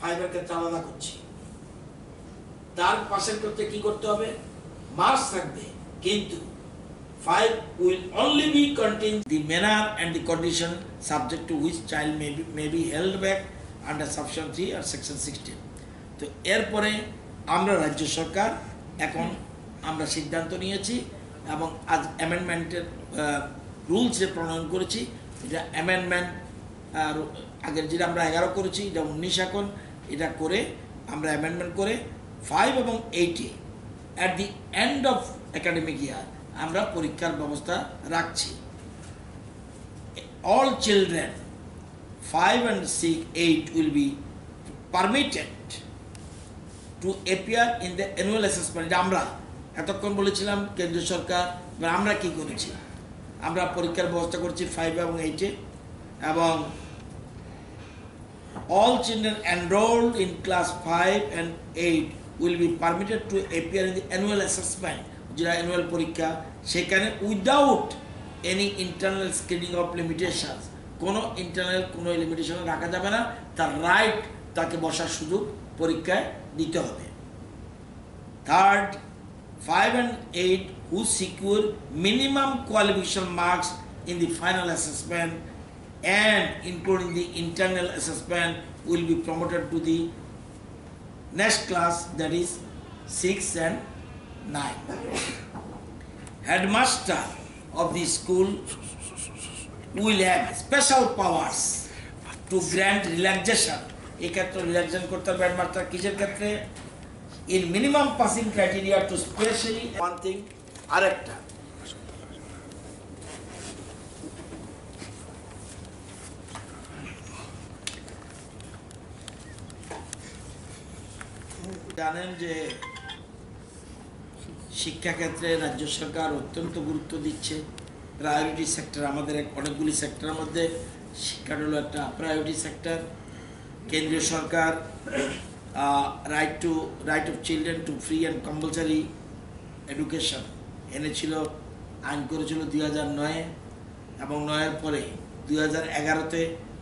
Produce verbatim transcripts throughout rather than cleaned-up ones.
ফাইভের ক্ষেত্রে আলাদা করছি। তার পাশের ক্ষেত্রে কি করতে হবে? মার্কস থাকবে, কিন্তু five will only be contain the manner and the condition subject to which child may be, may be held back under section three or section sixteen. তো এরপরে আমরা রাজ্য সরকার এখন আমরা সিদ্ধান্ত নিয়েছি এবং আজ অ্যামেন্ডমেন্টের রুলস যে প্রণয়ন করেছি, এটা অ্যামেন্ডমেন্ট আগের যেটা আমরা এগারো করেছি, এটা উনিশ এখন এটা করে আমরা অ্যামেন্ডমেন্ট করে ফাইভ এবং এইটে at the end of academic year আমরা পরীক্ষার ব্যবস্থা রাখছি। All children five and six eight will be permitted to appear in the annual assessment. আমরা এতক্ষণ বলেছিলাম কেন্দ্রীয় সরকার, আমরা কি করেছি? আমরা পরীক্ষার ব্যবস্থা করছি ফাইভ এবং এইটে, এবং all children enrolled in class five and eight will be permitted to appear in the annual assessment, যেটা অ্যানুয়াল পরীক্ষা, সেখানে without any internal screening of limitations, কোনো ইন্টারনাল কোনো লিমিটেশন রাখা যাবে না, তার রাইট তাকে বসার সুযোগ পরীক্ষায় দিতে হবে। Third, five and eight who secure minimum qualification marks in the final assessment and including the internal assessment will be promoted to the next class, that is six and nine. Headmaster of the school will have special powers to grant relaxation. এক্ষেত্রে relaxation করতে হবে headmaster কিসের ক্ষেত্রে? in minimum passing criteria to specially one thing আরেকটা জানেন যে শিক্ষাক্ষেত্রে রাজ্য সরকার অত্যন্ত গুরুত্ব দিচ্ছে। প্রায়োরিটি সেক্টর, আমাদের অনেকগুলি সেক্টরের মধ্যে শিক্ষাটা হলো একটা প্রায়োরিটি সেক্টর। কেন্দ্রীয় সরকার right to right of children to free and compulsory education এনেছিল, আইন করেছিল দুই হাজার নয়ে, এবং নয়ের পরে দুই হাজার এগারোতে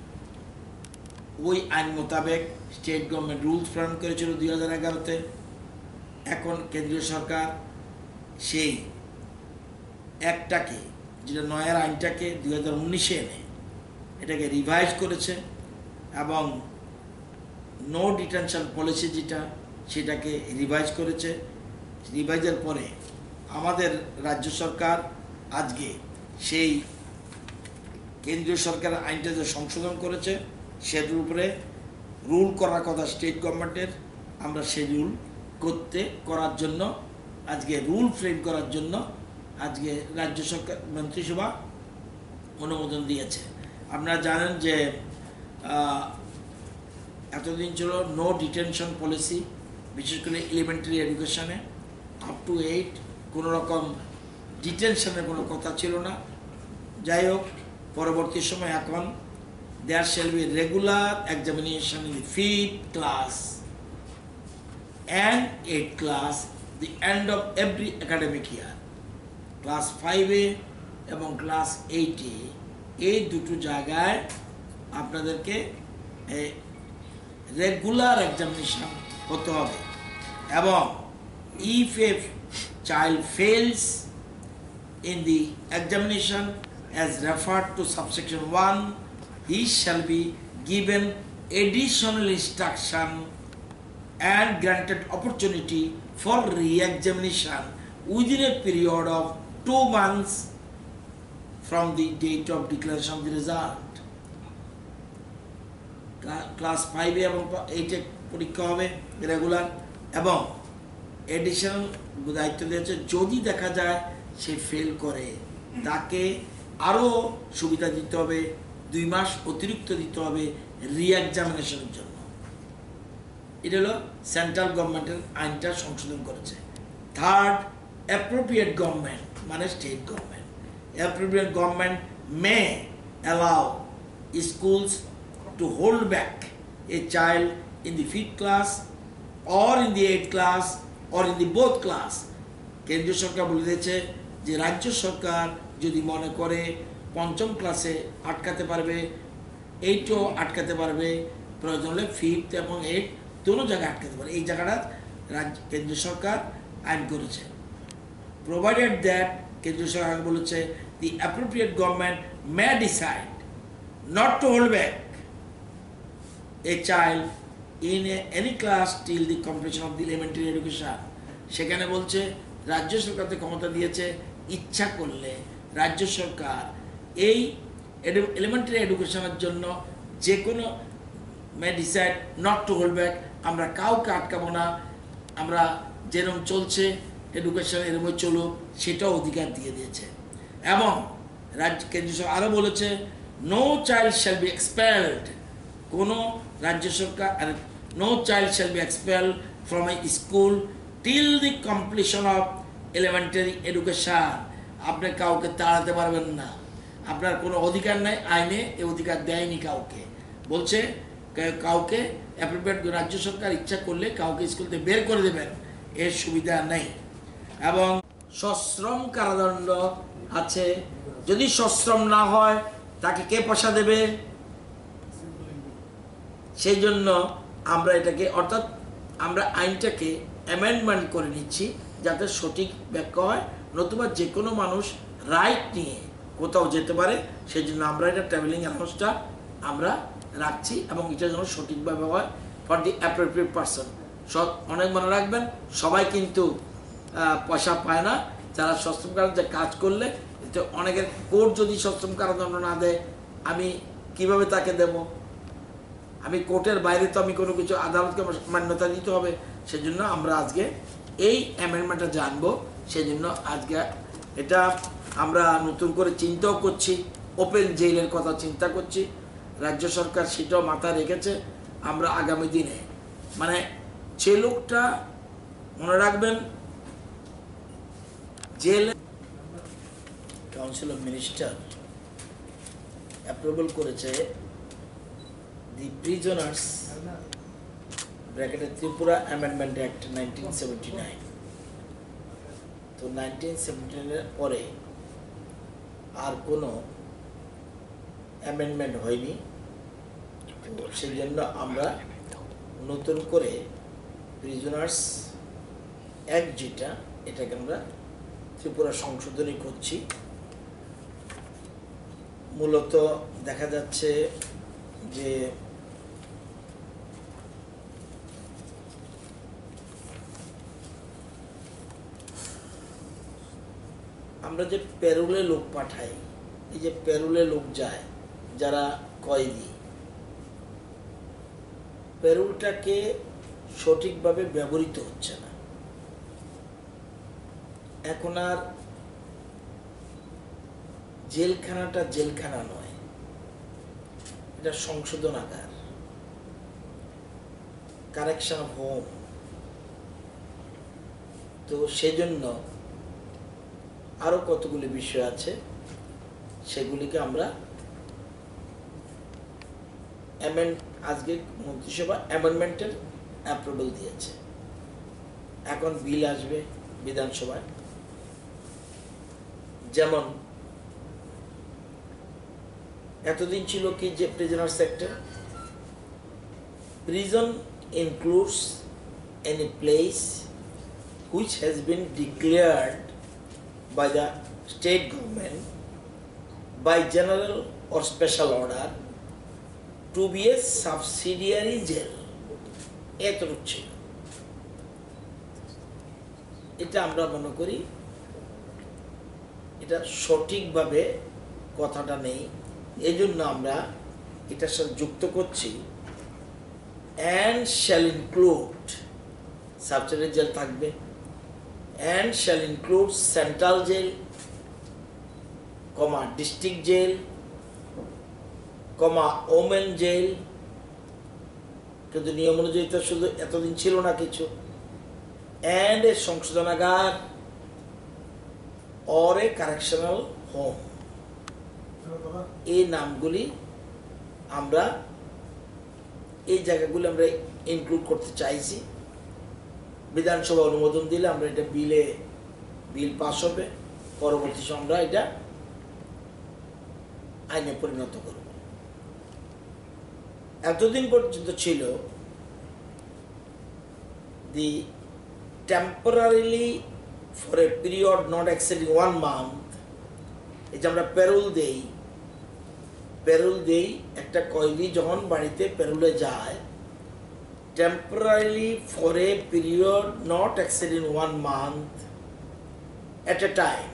ওই আইন মোতাবেক স্টেট গভর্নমেন্ট রুলস প্রণয়ন করেছিল দুই হাজার এগারোতে। এখন কেন্দ্রীয় সরকার সেই একটাকে, যেটা নয়ের আইনটাকে দুই হাজার উনিশে এনে এটাকে রিভাইজ করেছে, এবং নো ডিটেনশন পলিসি যেটা সেটাকে রিভাইজ করেছে। রিভাইজের পরে আমাদের রাজ্য সরকার আজকে সেই কেন্দ্রীয় সরকার আইনটা যে সংশোধন করেছে সেটার উপরে রুল করার কথা স্টেট গভর্নমেন্টের, আমরা সেই রুল করতে করার জন্য আজকে রুল ফ্রেম করার জন্য আজকে রাজ্য সরকার মন্ত্রিসভা অনুমোদন দিয়েছে। আপনারা জানেন যে এতদিন ছিল নো ডিটেনশন পলিসি, বিশেষ করে এলিমেন্টারি এডুকেশনে আপ টু এইট কোনো রকম ডিটেনশনের কোনো কথা ছিল না। যাই হোক, পরবর্তী সময় এখন there shall be regular examination in the fifth class and eighth class, the end of every academic year. Class five এ এবং ক্লাস এইট এ এই দুটো জায়গায় আপনাদেরকে রেগুলার এক্সামিনেশন হতে হবে, এবং if a child fails in the examination as referred to subsection one, he shall be given additional instruction and granted opportunity for re-examination within a period of two months from the date of declaration of the result. Class five এবং eight এ পরীক্ষা হবে regular, এবং additional দায়িত্ব দিয়েছে যদি দেখা যায় সে fail করে তাকে আরও সুবিধা দিতে হবে, দুই মাস অতিরিক্ত দিতে হবে রি এক্সামিনেশনের জন্য। এটা হলো সেন্ট্রাল গভর্নমেন্টের আইনটা সংশোধন করেছে। থার্ড, অ্যাপ্রোপ্রিয়েট গভর্নমেন্ট মানে state government, appropriate government may allow schools to hold back a child in the fifth class or in the eight class or in the both class. কেন্দ্রীয় সরকার বলে দিয়েছে যে রাজ্য সরকার যদি মনে করে পঞ্চম ক্লাসে আটকাতে পারবে, এইটও আটকাতে পারবে, প্রয়োজন হলে ফিফথ এবং এইট দুটো জায়গায় আটকাতে পারে। এই জায়গাটা রাজ্য কেন্দ্রীয় সরকার আইন করেছে। প্রোভাইডেড দ্যাট, কেন্দ্রীয় সরকার বলেছে, the appropriate government may decide not to hold back a child in any class till the completion of the elementary education. সেখানে বলছে রাজ্য সরকারকে ক্ষমতা দিয়েছে, ইচ্ছা করলে রাজ্য সরকার এই এলিমেন্টারি এডুকেশনের জন্য যে কোনো may decide not to hold back, আমরা কাউকে আটকাবো না, আমরা যেরকম চলছে এডুকেশন এরকম চলুক, সেটাও অধিকার দিয়ে দিয়েছে। এবং রাজ্য কেন্দ্রীয় সরকার আরও বলেছে, no child shall be expelled, কোনো রাজ্য সরকার no child shall be expelled from a school till the completion of elementary education. আপনি কাউকে তাড়াতে পারবেন না, আপনার কোনো অধিকার নাই, আইনে এ অধিকার দেয়নি কাউকে। বলছে কাউকে অ্যাপ্রোপ্রিয়েট রাজ্য সরকার ইচ্ছা করলে কাউকে স্কুল থেকে বের করে দেবেন, এর সুবিধা নেই। এবং সশ্রম কারাদণ্ড আছে, যদি সশ্রম না হয় তাকে কে পয়সা দেবে? সেই জন্য আমরা এটাকে, অর্থাৎ আমরা আইনটাকে অ্যামেন্ডমেন্ট করে নিচ্ছি যাতে সঠিক ব্যাখ্যা হয়, নতুবা যে কোনো মানুষ রাইট নিয়ে কোথাও যেতে পারে। সেই জন্য আমরা এটা ট্রাভেলিং অ্যালাউন্সটা আমরা রাখছি এবং এটা যেন সঠিকভাবে হয় ফর দি অ্যাপ্রোপ্রিয়েট পারসন। সব অনেক মনে রাখবেন, সবাই কিন্তু পয়সা পায় না। যারা সশ্রম কারাদণ্ড যে কাজ করলে, অনেকের কোর্ট যদি সশ্রম কারাদণ্ড না দেয়, আমি কিভাবে তাকে দেব? আমি কোর্টের বাইরে তো আমি কোনো কিছু আদালতকে মান্যতা দিতে হবে। সেজন্য আমরা আজকে এই অ্যামেন্ডমেন্টটা জানবো, সেজন্য আজকে এটা আমরা নতুন করে চিন্তাও করছি, ওপেন জেলের কথা চিন্তা করছি। রাজ্য সরকার সেটাও মাথায় রেখেছে। আমরা আগামী দিনে, মানে যে লোকটা মনে রাখবেন, jail council of minister approval করেছে দি প্রিজনার্স ব্র্যাকেটে Tripura amendment act nineteen seventy nine. তো নাইনটিন সেভেন্টি নাইনের পরে আর কোনো অ্যামেন্ডমেন্ট হয়নি। সেই জন্য আমরা নতুন করে প্রিজনার্স অ্যাক্ট যেটা, এটাকে আমরা ত্রিপুরা সংশোধনী করছি। মূলত দেখা যাচ্ছে যে আমরা যে প্যারোলে লোক পাঠাই, এই যে প্যারোলে লোক যায় যারা কয়েদি, প্যারোলটাকে সঠিকভাবে ব্যবহৃত হচ্ছে না। এখন আর জেলখানাটা জেলখানা নয়, এটা সংশোধনাগার, কারেকশন অফ হোম। তো সেজন্য আরো কতগুলি বিষয় আছে, সেগুলিকে আমরা অ্যামেন্ড আজকে মন্ত্রিসভা অ্যামেন্ডমেন্টের অ্যাপ্রুভাল দিয়েছে। এখন বিল আসবে বিধানসভায়। যেমন এতদিন ছিল কি যে prisoner sector, prison includes any place which has been declared by the state government by general or special order to be a subsidiary jail. এতটুক ছিল। এটা আমরা মনে করি এটা সঠিকভাবে কথাটা নেই, এই জন্য আমরা এটার সাথে যুক্ত করছি and shall include, subsidiary jail থাকবে, and shall include central jail, comma district jail, comma women jail, কিন্তু নিয়ম অনুযায়ী তো শুধু এতদিন ছিল না কিছু, and a সংশোধনাগার or a correctional home। এই নামগুলি আমরা, এই জায়গাগুলি আমরা ইনক্লুড করতে চাইছি। বিধানসভা অনুমোদন দিলে আমরা এটা বিলে বিল পাস হবে, পরবর্তী সময় আমরা এটা আইনে পরিণত করব। এতদিন পর্যন্ত ছিল the temporarily for a period not exceeding one month, এই যে আমরা প্যারোল দেই, প্যারোল দেই একটা কয়েদি যখন বাড়িতে প্যারোলে যায়, temporarily for a period not exceeding one month at a time,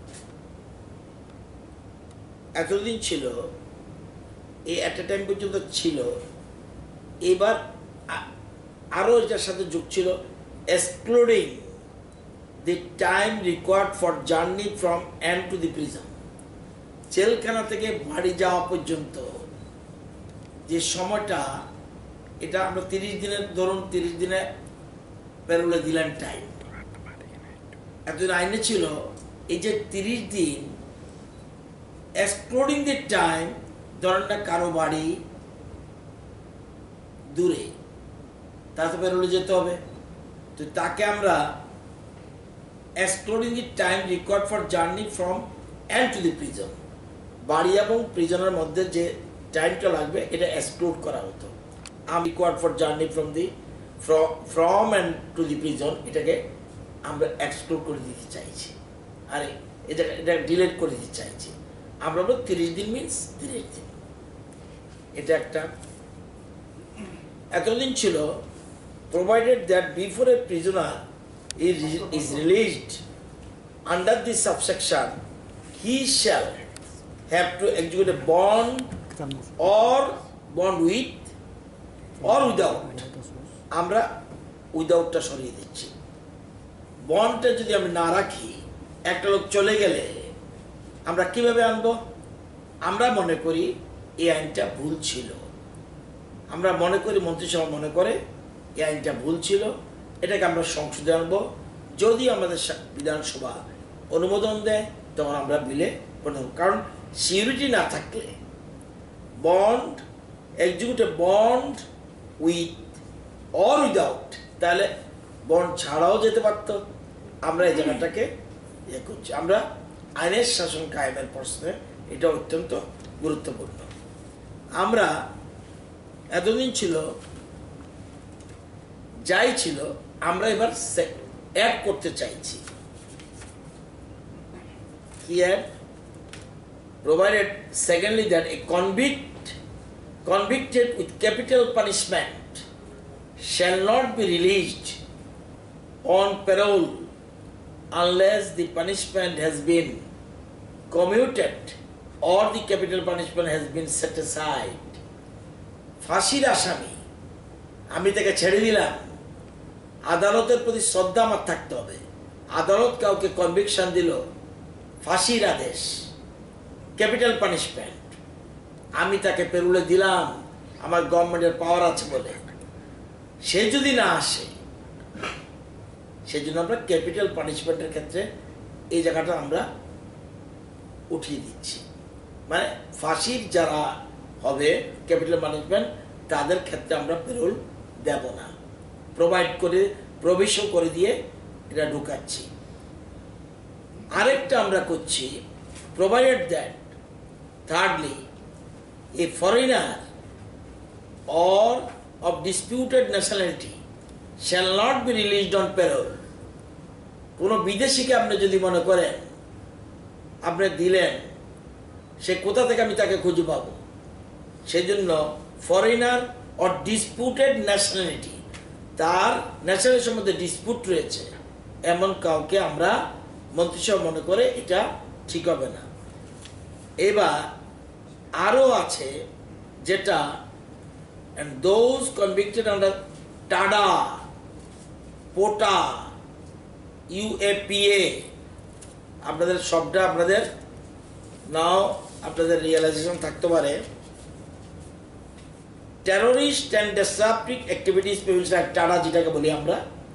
এতদিন ছিল, এই এট এ টাইম পর্যন্ত ছিল। এবার আরও এটার সাথে যোগ ছিল excluding the time required for journey from end to the prison, জেলখানা থেকে বাড়ি যাওয়া পর্যন্ত যে সময়টা, এটা আমরা তিরিশ দিনের ধরুন তিরিশ দিনে প্যারোলে দিলেন টাইম, এতদিন আইনে ছিল এই যে তিরিশ দিন এক্সক্লুডিং দি টাইম, ধরেন না কারো বাড়ি দূরে, তাতে প্যারোলে যেতে হবে, তো তাকে আমরা excluding the time required for journey from end to the prison, বাড়ি এবং প্রিজনের মধ্যে যে টাইমটা লাগবে এটা এক্সক্লুড করা হতো। আমি required for journey from the from and to the prison, এটাকে আমরা এক্সক্লুড করে দিতে চাইছি, আরে এটা এটা ডিলেট করে দিতে চাইছি। আমরা বলব তিরিশ দিন মিনস তিরিশ দিন, এটা একটা। এতদিন ছিল provided that before a prisoner is, is released under this subsection, he shall have to execute a bond or bond with or without, আমরা উইদাউটটা সরিয়ে দিচ্ছি। বন্ডটা যদি আমি না রাখি, একটা লোক চলে গেলে আমরা কিভাবে আনবো? আমরা মনে করি এই আইনটা ভুল ছিল, আমরা মনে করি, মন্ত্রিসভা মনে করে এই আইনটা ভুল ছিল, এটাকে আমরা সংশোধন আনবো। যদি আমাদের বিধানসভা অনুমোদন দেয় তখন আমরা বিলে প্রণয়ন, কারণ সিউরিটি না থাকলে bond execute a bond with or without, তাহলে বন্ড ছাড়াও যেতে পারত। আমরা এই জায়গাটাকে ইয়ে করছি, আমরা আইনের শাসন কায়েমের প্রশ্নে এটা অত্যন্ত গুরুত্বপূর্ণ। আমরা এতদিন ছিল যাই ছিল, আমরা এবার অ্যাড করতে চাইছি। কি add? provided secondly that a convict convicted with capital punishment shall not be released on parole unless the punishment has been commuted or the capital punishment has been set aside. ফাঁসির আসামি আমি তাকে ছেড়ে দিলাম, আদালতের প্রতি শ্রদ্ধা আমার থাকতে হবে। আদালত কাউকে কনভিকশন দিল, ফাঁসির আদেশ, ক্যাপিটাল পানিশমেন্ট, আমি তাকে পেরুলে দিলাম আমার গভর্নমেন্টের পাওয়ার আছে বলে, সে যদি না আসে, সেজন্য আমরা ক্যাপিটাল পানিশমেন্টের ক্ষেত্রে এই জায়গাটা আমরা উঠিয়ে দিচ্ছি। মানে ফাঁসির যারা হবে ক্যাপিটাল পানিশমেন্ট, তাদের ক্ষেত্রে আমরা পেরোল দেব না, প্রোভাইড করে প্রবেশও করে দিয়ে এটা ঢুকাচ্ছি। আরেকটা আমরা করছি, provided that thirdly a foreigner or of disputed nationality shall not be released on parole. কোনো বিদেশিকে আপনি যদি মনে করেন আপনি দিলেন, সে কোথা থেকে আমি তাকে খুঁজে পাবো? সেজন্য ফরেনার অর ডিসপুটেড ন্যাশনালিটি, তার ন্যাশনালিটির সম্বন্ধে ডিসপুট রয়েছে এমন কাউকে আমরা মন্ত্রিসভা মনে করে এটা ঠিক হবে না। এবার আরও আছে যেটা, and those convicted under TADA, POTA, UAPA, আপনাদের সবটা আপনাদের নাও আপনাদের রিয়েলাইজেশন থাকতে পারে। Terrorist and disruptive activities prevention act, TADA যেটাকে বলি আমরা,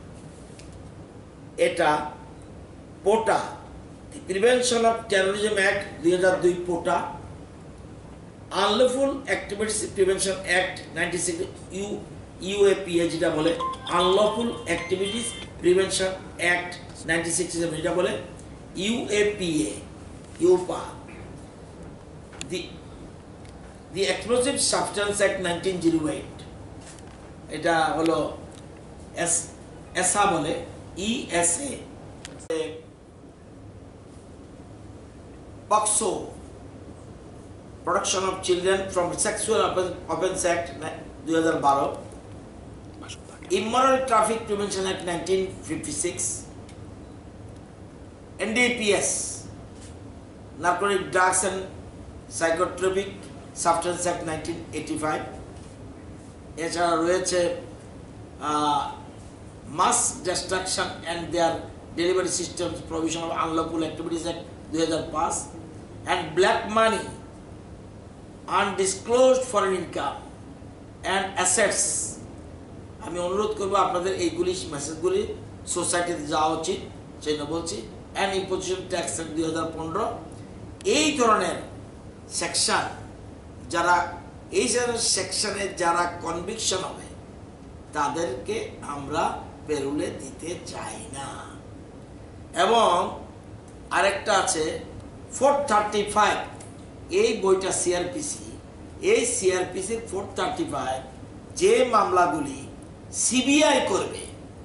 এটা POTA, prevention of terrorism act দুই হাজার দুই POTA, unlawful activities prevention act ninety six U UAPA যেটা বলে, unlawful activities prevention act ninety six যেটা বলে UAPA, UAPA. The the explosive substance act nineteen zero eight, এটা হলো এস এসা বলে, ESA. POCSO, protection of children from sexual offence act দুই হাজার বারো, immoral traffic prevention act nineteen fifty six, NDPS, narcotic drugs and psychotropic substance act nineteen eighty five. এছাড়া রয়েছে mass destruction and their delivery systems provision of unlawful activities act দুই হাজার পাঁচ, and black money, undisclosed foreign income and assets. আমি অনুরোধ করবো আপনাদের এইগুলি মেসেজগুলি সোসাইটিতে যাওয়া উচিত, সেই জন্য বলছি। অ্যান্ড ইম্পোজিশন ট্যাক্স অ্যাক্ট দুই হাজার পনেরো, এই ধরনের সেকশন যারা এই সেকশনে যারা কনভিকশন হবে তাদেরকে আমরা পেরুলে দিতে চাই না। এবং আরেকটা আছে ফোর থার্টি ফাইভ, এই বইটা সিআরপিসি, এই সিআরপিসির ফোর থার্টি ফাইভ যে মামলাগুলি সিবিআই করবে,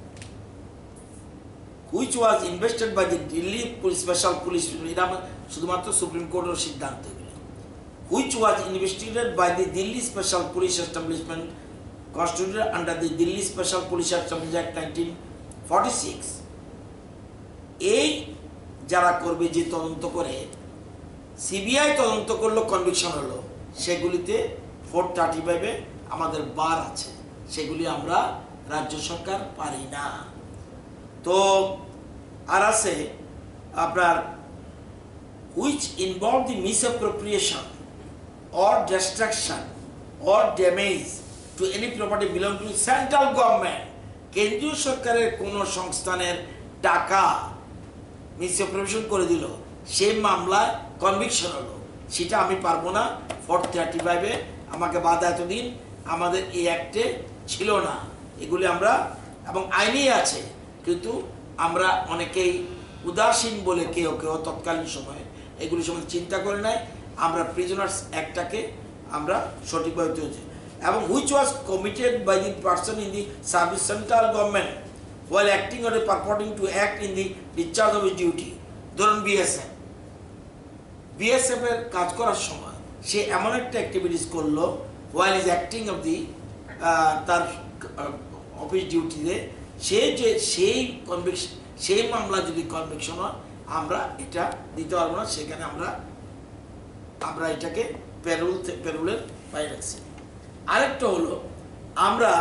which was invested by the Delhi special police, এটা শুধুমাত্র সুপ্রিম কোর্টের সিদ্ধান্ত, which was investigated by the Delhi Special Police Establishment constituted under the Delhi Special Police Establishment Act nineteen forty six. এই যারা করবে, যে তদন্ত করে সিবিআই তদন্ত করলো, কনভিকশন হলো, সেগুলিতে ফোর থার্টি ফাইভে আমাদের বার আছে, সেগুলি আমরা রাজ্য সরকার পারি না। তো আর আছে আপনার which involve the misappropriation or destruction or damage to any property belong to central government, কেন্দ্রীয় সরকারের কোন সংস্থানের টাকা মিসঅ্যাপ্রোপ্রিয়েশন করে দিল, সেই মামলায় কনভিকশন হলো, সেটা আমি পারবো না। ফোর থার্টি ফাইভে আমাকে বাধা এতদিন আমাদের এই অ্যাক্টে ছিল না, এগুলি আমরা, এবং আইনেই আছে, কিন্তু আমরা অনেকেই উদাসীন বলে কেউ কেউ তৎকালীন সময়ে এগুলি সময় চিন্তা করে নাই, আমরা প্রিজনার্স অ্যাক্টটাকে আমরা সঠিকভাবে তুলেছি। এবং which was committed by the person in the service central government while acting or purporting to act in the discharge of his duty. ধরুন বিএসএফ, বিএসএফ এর কাজ করার সময় সে এমন একটা অ্যাক্টিভিটিস করলো while is acting of the তার অফিস ডিউটিতে, সে যে সেই কনভিকশন, সেই মামলা যদি কনভিকশন হয় আমরা এটা দিতে পারবো না, সেখানে আমরা আমরা এটাকে পেরুল পেরুলের বাইরে রাখছি। আরেকটা হলো আমরা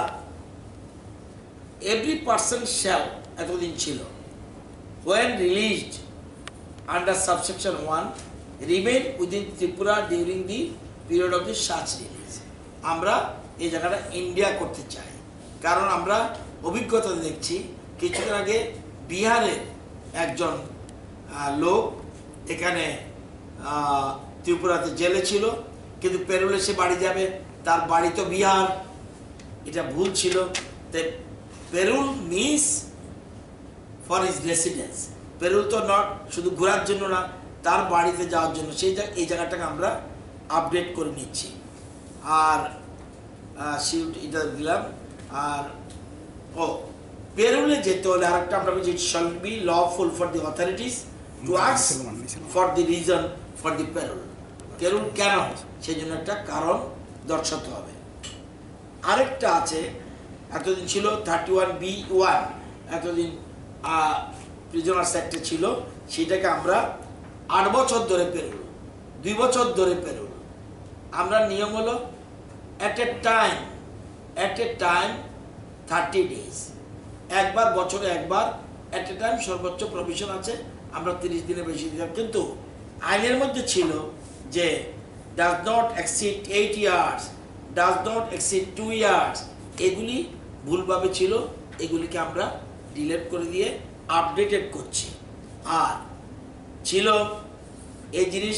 এভরি পার্সন শ্যাল, এতদিন ছিল, when released under subsection one remain within Tripura during the period of the such release। আমরা এই জায়গাটা ইন্ডিয়া করতে চাই, কারণ আমরা অভিজ্ঞতা দেখছি কিছুদিন আগে বিহারের একজন লোক এখানে ত্রিপুরাতে জেলে ছিল, কিন্তু পেরুলে সে বাড়ি যাবে, তার বাড়ি তো বিহার, এটা ভুল ছিল। Parole means for his residence, parole তো নট শুধু ঘোরার জন্য না, তার বাড়িতে যাওয়ার জন্য, সেই এই জায়গাটাকে আমরা আপডেট করে নিচ্ছি। আর এটা দিলাম। আর ও পেরুলে যেতে হলে আরেকটা আমরা বলছি, it shall be lawful for the authorities to ask for the reason for the parole. Parole কেন, সেই জন্য একটা কারণ দর্শাতে হবে। আরেকটা আছে, এতদিন ছিল থার্টি ওয়ান বি ওয়ান, এতদিন প্রিজনার্স অ্যাক্টে ছিল, সেটাকে আমরা আট বছর ধরে পেরুল, দুই বছর ধরে পেরুল। আমরা নিয়ম হলো at a time, at a time thirty days, একবার বছরে একবার অ্যাট এ টাইম, সর্বোচ্চ প্রভিশন আছে আমরা তিরিশ দিনের বেশি দিলাম, কিন্তু আইনের মধ্যে ছিল যে does not exceed eight years, does not exceed two years, এগুলি ভুলভাবে ছিল, এগুলিকে আমরা ডিলিট করে দিয়ে আপডেটেড করছি। আর ছিল এই জিনিস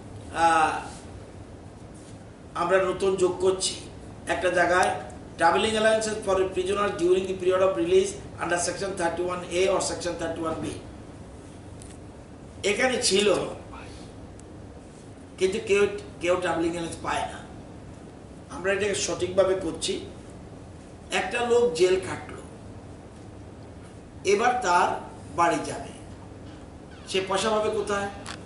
আমরা নতুন যোগ করছি একটা জায়গায়, travelling allowances for a prisoner during the period of release under section thirty one A or section thirty one B. এখানে ছিল, কিন্তু কেউ কেউ ট্রাভেলিং অ্যালাউন্স পায় না, আমরা এটাকে সঠিকভাবে করছি। একটা লোক জেল খাটলো, এবার তার বাড়ি যাবে, সে পয়সা পাবে কোথায়?